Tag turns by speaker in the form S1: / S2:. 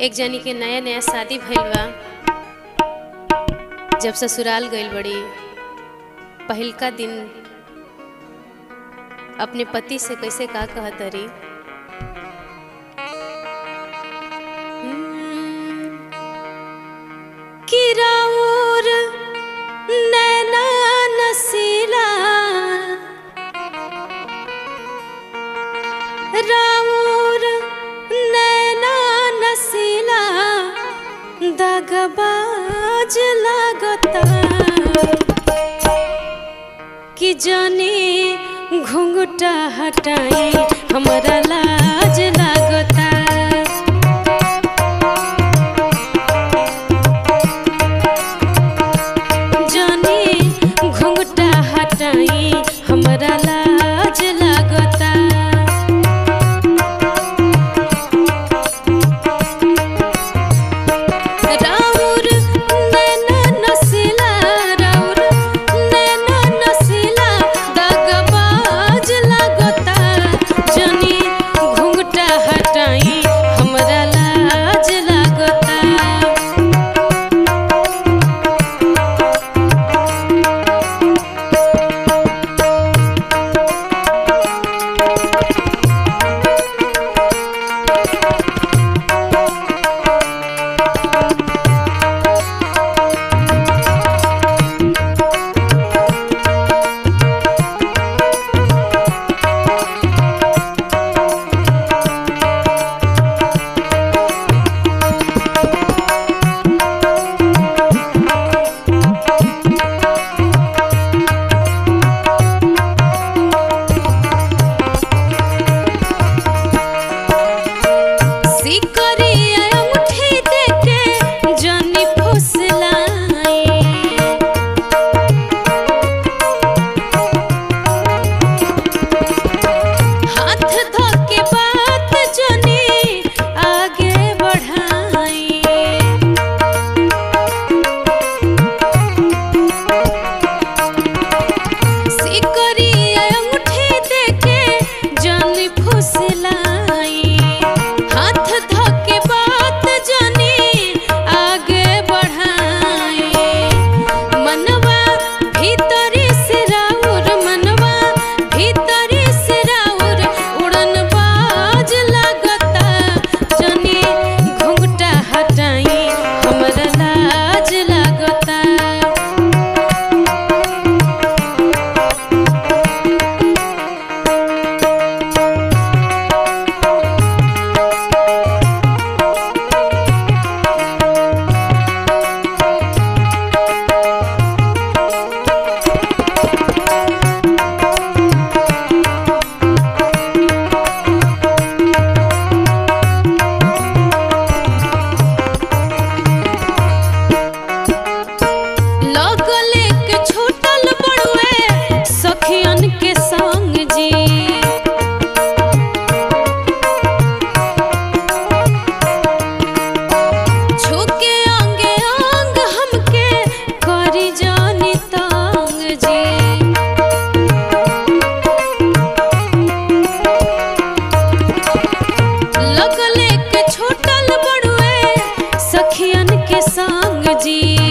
S1: एक जनी के नया नया शादी भइल बा। जब ससुराल गइल बड़ी, पहिलका दिन अपने पति से कैसे का कहत रही, कि राउर नैना नसीला, राउर नैना नसीला, दगबाज लागता, कि जाने घुंघटा हटाई हमरा लाज लागता। जाने घुंघटा हटाई हमरा लाज लागता। राउर नैना नसीला, राउर नैना नसीला, दगबाज लागता, जाने घुंघटा हटाई हमरा लाज लागता। सखियन के संग जी।